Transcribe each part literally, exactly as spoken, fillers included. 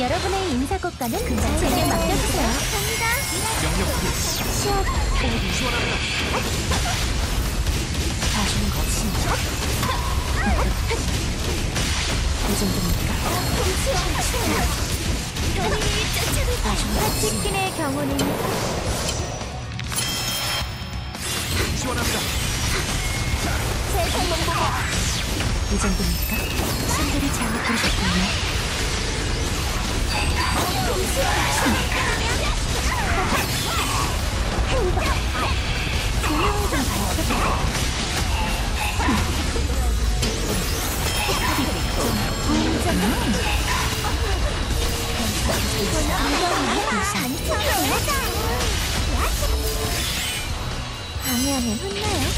여러분의 인사고과는 제게 맡겨주세요. 갑니다. 명령 확인. 시험 지원합니다. 봐주는 거 없습니다. 이 정도입니까? 파치킨의 경우는 지원합니다. 이 정도입니까? 신들이 잘못 들으셨군요. 조명을 좀 밝혀줘. 방해하면 혼나요.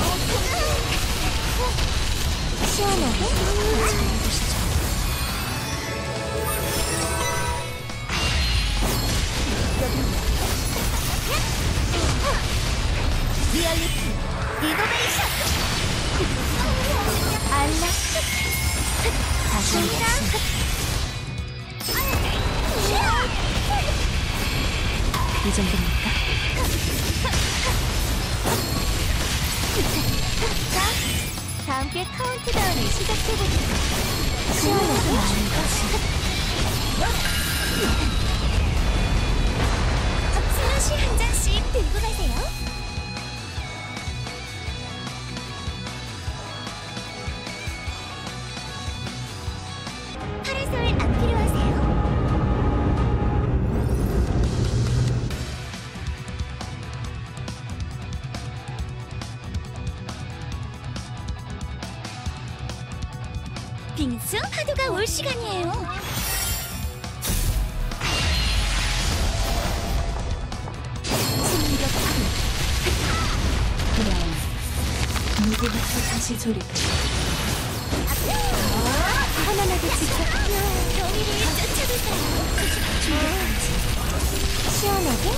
시원하게 잘 보시죠. 리얼리티 이노베이션 알라 다시 이 정도입니까? 자, 다 함께 카운트다운을 시작해보자. 시원하게 많은 것이 슬러시 한 잔씩 들고 가세요. 파라솔 안 필요하세요? 빙수 파도가 올 시간이에요. 누구부터 다시 조립해. 편안하게 지켜. 경위를 쫓아주세요. 시원하게.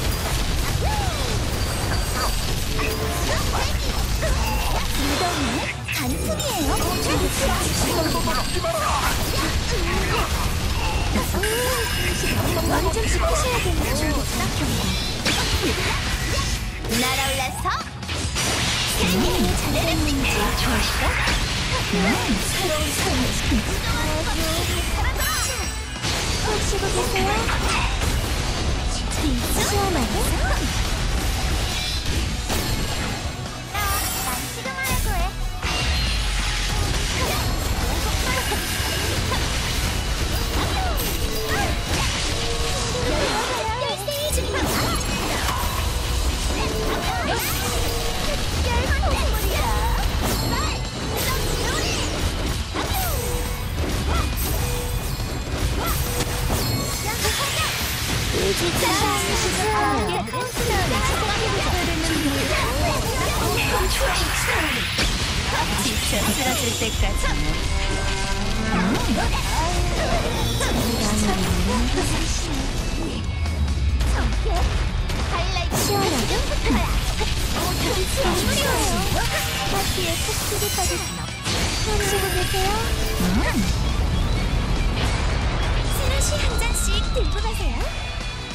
무덤은 단풍이에요. 머리 좀 씻으셔야겠네요. 날아올라서 음, 잘했는지 좋을까? 음, 새로운 삶을 푹 쉬고 계세요. 시원하게? 난 지금 하라고 해. 열심히 중이다. 지쳐 쓰러질 때까지. 시원하게? 파티에 톡톡이 빠질 순 없지. 쉬고 계세요? 슬러시 한 잔씩 들고 가세요.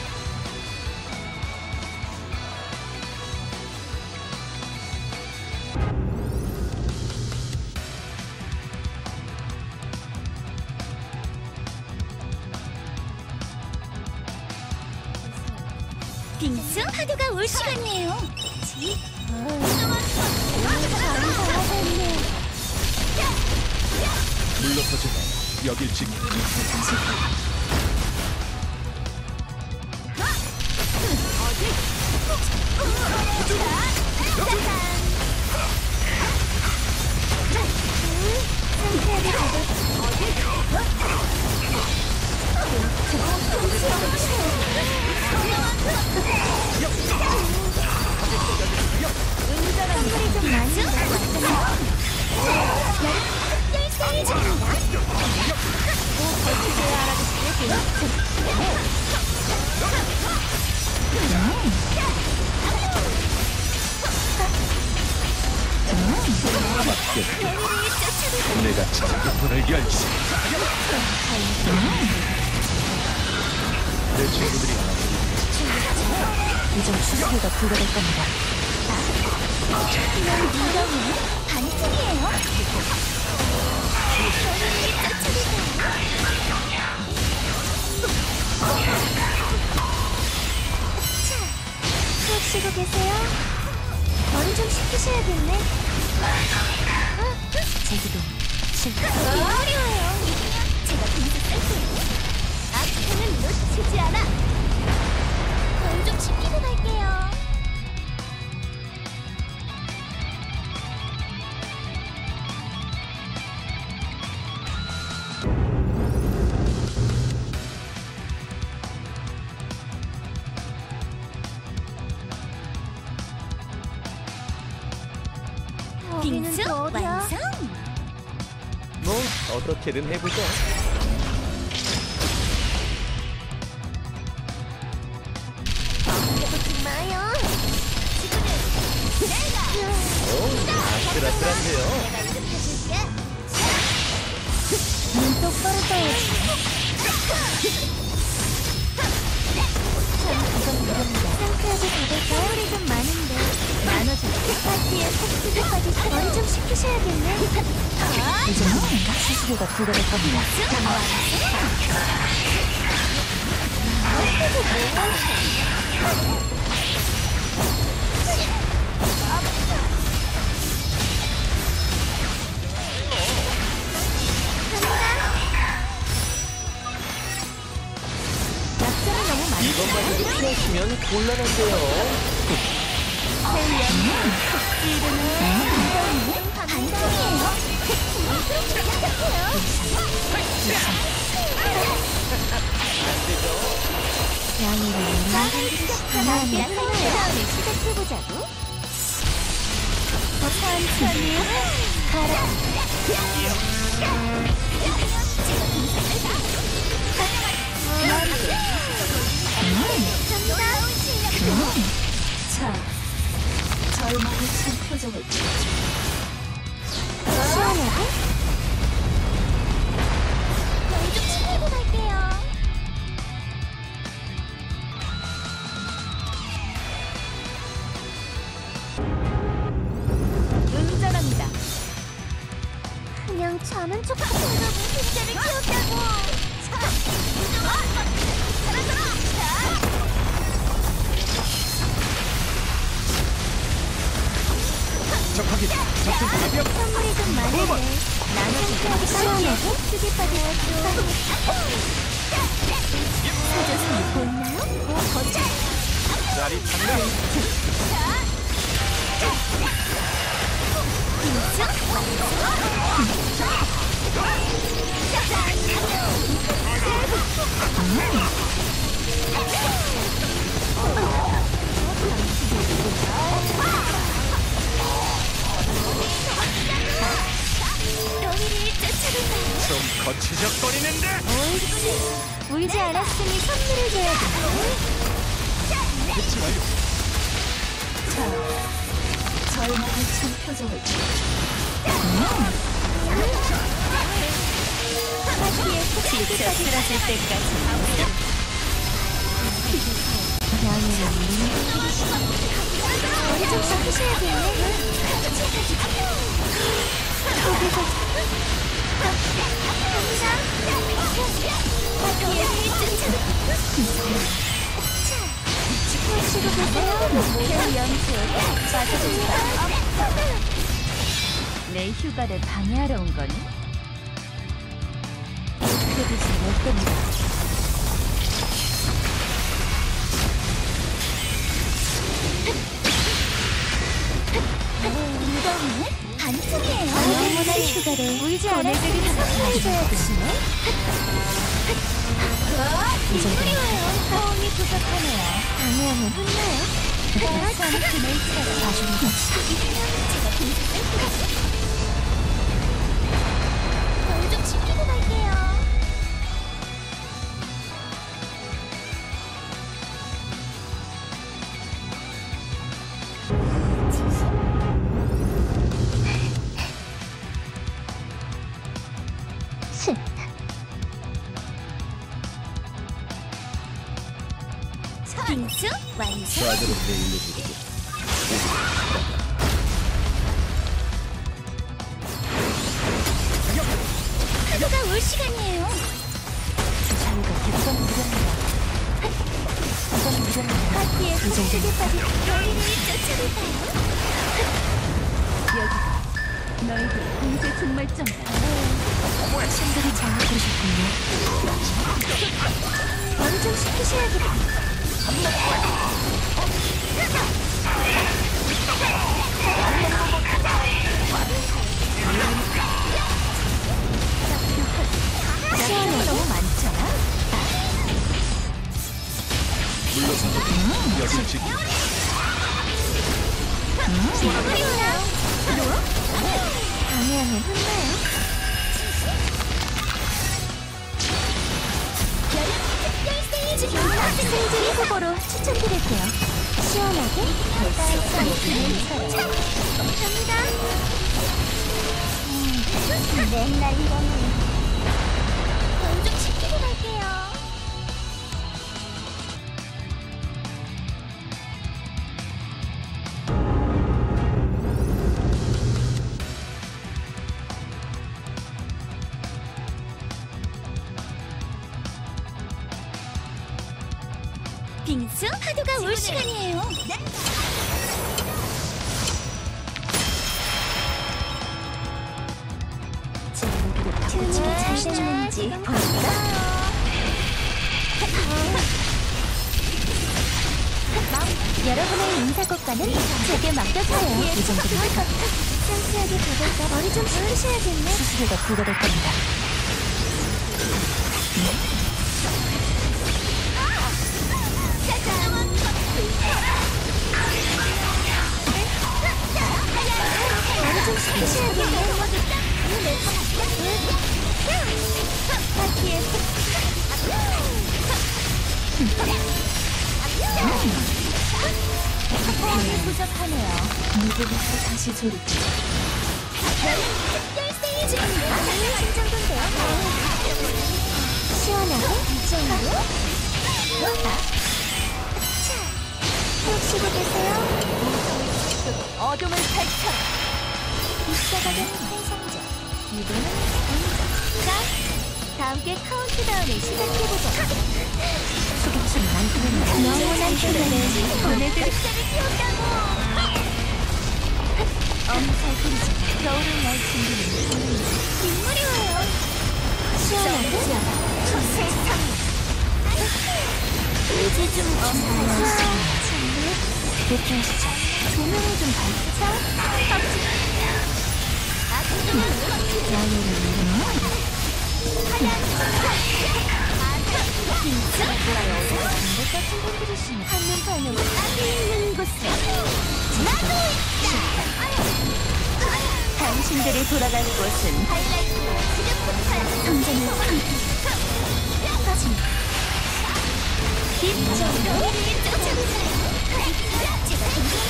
빙수 파도가 올 시간이에요. 물러서지 마. 여길 지키. 선물이 좀 많이 들어왔어요. 열심히 줍니다. 벌칙을 알아주시길. 내가 자꾸 불을 열지. 내 친구들이 이젠 추스기가 불가될 겁니다. 그냥 무덤은 반칙이에요. 자, 수업 쉬고 계세요? 머리 좀 식히셔야겠네. 제기도 실패. 어려워요. 제가 분수 쓸게요. 앞에는 놓치지 않아. 머리 좀 식히고 갈게요. 빙수 완성! 뭐 어떻게든 해보자. 해보지 마요. 오, 아슬아슬한데요. 내가 이득해줄게. 눈 똑바로 떠야지. 전 이건 무겁니다. 상쾌하게 가볼까요? 소리 좀 많은데 나눠줄게. 파티에 폭죽이 빠질 머리 좀 식히셔야겠네. 이제는 수수료가 불가될 겁니다. 낙점이 너무 많이 이것만 피하시면 곤란한데요. 다음에 시작해보자고. 천천히 가라. 자, 절망의 친 표정을 시원하게? 머리 좀 치우고 갈게요. 운전합니다. 그냥 자는 척하고 문제를 키웠다고. 적하기 적중 가볍. 선물이 좀 많은데 나눠주고 시원하고 크게 빠져가지고 사자성이 보이나요? 어, 거쳐. 짜릿한데. 좀 거치적거리는데. 옳지. 울지 않았으니 선물을 줘야 돼. 그치 말고. 자, 절망의 친 표정을 파티에 폭식까지 쓰러질 때까지 양해를 머리 좀 씻으셔야겠네. 거기서 파티에 혹시도 보세요. 목표 연습 맞아줍니다. 내 휴가를 방해하러 온 거니? 그래도 잘할 겁니다. 무덤은 반칙이에요. 영원한 휴가를 울지 않았으니 선물해줘야겠네. 이 정도면 호응이 부족하네요. 방해하면 혼나요? 전 그날처럼 나중에 같이 제가 분수 뺄게요. 뭘 좀 시키고 갈게요. 완성. 좌절은 내일로 미루고 파도가 올 시간이에요. 자유가 객선 무렵니다. 객선 무렵니다. 파티에 속속에 빠진 별이를 쫓아볼까요? 여기가 너희들 공세 종말점이다. 신들이 잘못되셨군요. 머리 좀 식히셔야겠다. 시간이 너무 많잖아. 물러서도 여길 지키 그리워요. 방해하면 혼나요. 승진이 후보로 추천드릴게요. 시원하게 달콤한 갑니다. 맨날 이러네. 좀 시키고 갈게요. 빙수 파도가 올 시간이에요. 튜닝이 잘 됐는지 볼까? 여러분의 인사고과는 제게 맡겨주세요. 이 정도면 상쾌하게 가볼까? 머리 좀 식히셔야겠네. 수수료가 부과될 겁니다. 머리 좀 식히셔야겠네. 파티에 이 부족하네요. 무대부터 다시 조립. 특별 스테이지. 아니요, 신청도인데요. 시원하게 이쪽으로. 자, 푹 쉬고 계세요. 어둠을 밝혀라. 입사가는 환상적. 이번은 완전. 자, 다 함께 카운트다운을 시작해보자. 소개팅 만큼은 영원한 표현을 보내드릴 키웠다고. 엄살 부리지. 겨울을 날 준비는 빗물이 와요. 시원하게 세상. 이제 좀 엄살하시죠. 대표하시죠. 조명을 좀 밝히자. 아픔을 야유를 누르면 진짜? 반대 같은 분들이시면 한눈 팔면 딱 있는 곳에 나도 있다. 당신들이 돌아갈 곳은 성장의 빠짐. 이쪽으로 쫓아보세요. 제가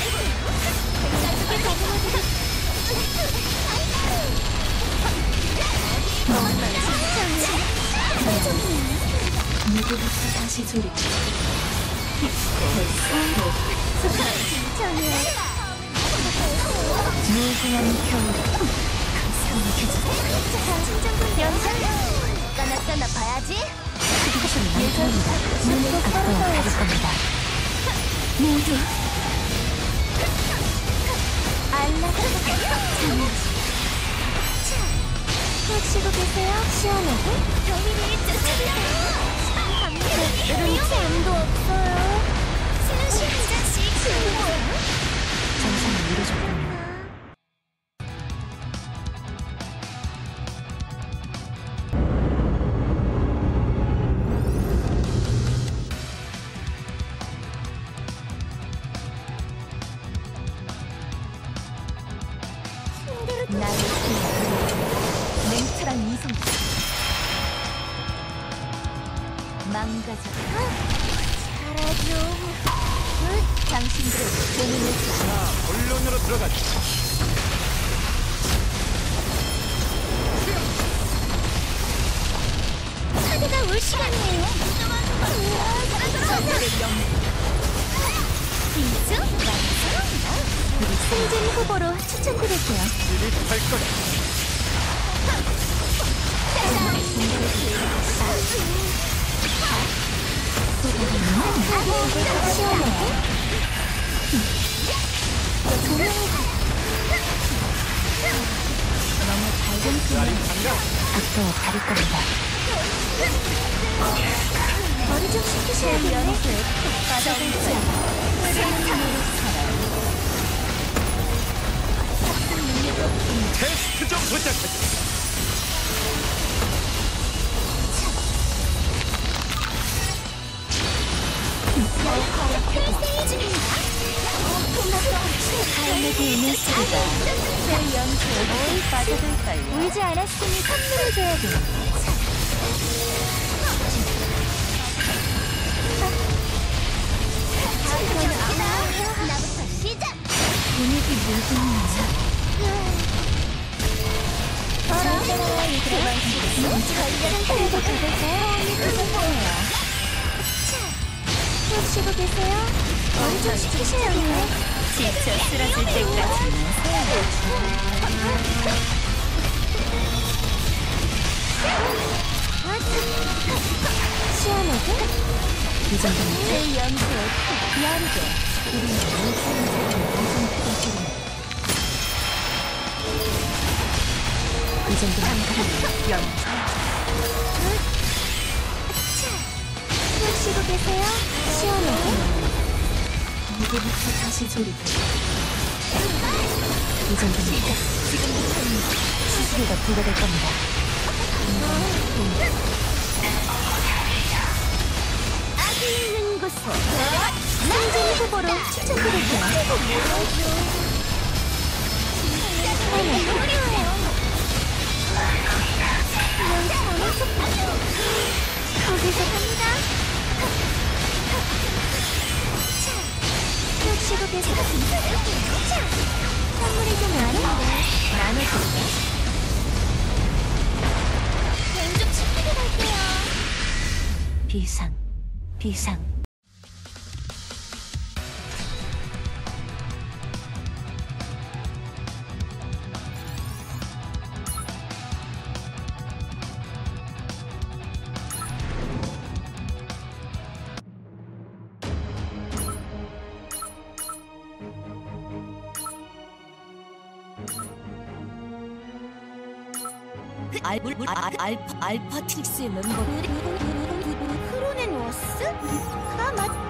동생을 가져와드릴게요. 무대부터 다시 조립. 무궁한 겨울. 까나까나 봐야지. 수비션 만큼입니다. 눈을 감고 가릴 겁니다. 모두 푹 쉬고 계세요. 시원하게 더위를 쫓아주세요. 밤새 잠도 없어요. 스시 한 잔씩 정상을 이루어줬군요. 나의 힘, 냉철한 이성, 망가져. 잘하죠. 당신들의 재능을 자, 본론으로 들어가자. 카드가 올 시간이에요. 우와, 사라져라. 전설의 영웅. 진수 완성. 승진 후보로 추천드릴게요. 진입할 거다. 시원해. 너무 밝은 날이 빛을 장가. 앞으로 가릴 겁니다. 머리 좀 식히셔야겠네. 빠져들지 않아. 테스트 좀 부탁하지. 필승이 중입니다. 삶에게 있는 소리가 제 연주에 어이 빠져들까요? 울지 않았으니 선물을 줘야 돼. 나부터 시작. 분위기 무슨 어라? 상태도 가볼까요? 언니 그런 거예요. 푹 쉬고 계세요? 머리 좀 식히셔야겠네. 지쳐 쓰러질 때까지 시원하게? 이 정도면 제 연주에 야르게. 우리는 무슨 완성 크게 이 정도면 영. 푹 쉬고 계세요? 시원하게? 무게부터 다시 조립해. 이 정도면 지금부터는 수수료가 부과될 겁니다. 악이 있는 곳에 승진 후보로 추천드릴게요. 거기서 갑니다. 푹 쉬고 계세요. 자, 선물이 좀 많은데 나눠줄게. 좀 치키게 갈게요. 비상, 비상. 알, 알, 알, 알파틱스의 멤버 크로넨 워스? 아, 맞다.